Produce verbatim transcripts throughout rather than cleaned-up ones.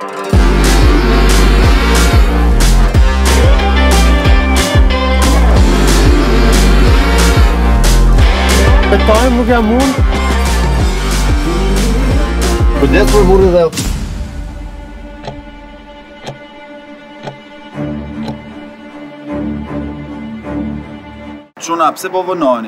Betojmë nuk jam unë. Kujdes për burrin dhe Çuna, pse po vënoni?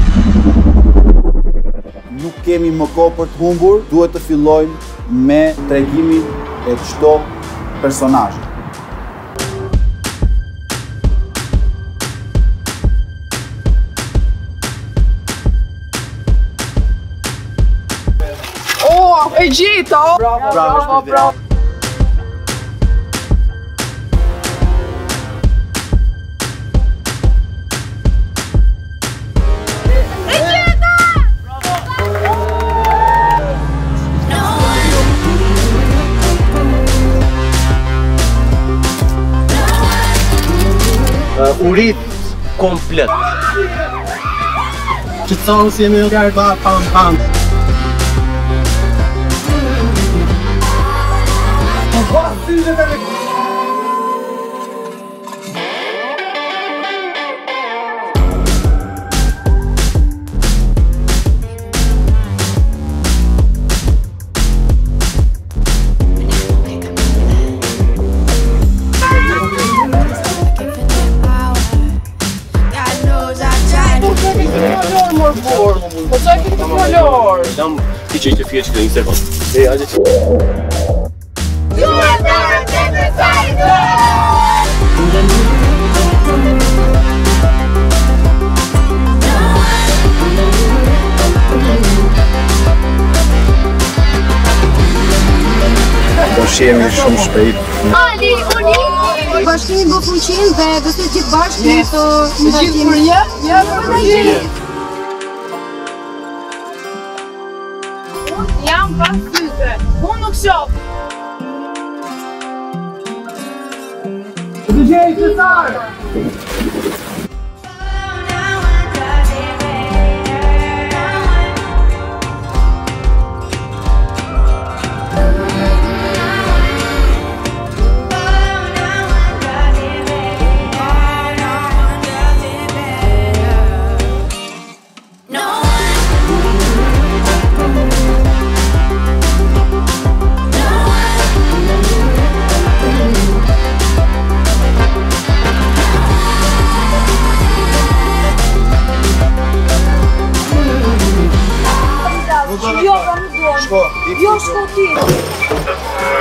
Nuk kemi më kohë për të humbur, duhet të fillojmë me tregimin e çdo personazhi. E gjeta! Bravo, bravo, bravo! E gjeta! Urit komplet. Që të thonë si jemi në kërë ba pam pam. Po çaj këtë kolor? Dam ti që i të fjesh këtë një sekund. E, hajde që... Ju e të rëndë sajtë! Do shihemi shumë shpejt. Ali, uni! Bashkimi bë fuqin dhe do të gjithë bashkë të Në gjithë për një, një për përgjirë. Unë jam pas syze, unë nuk shoh. Të gjej të tarë! Jo, pra nuk duan. Jo, shko ti.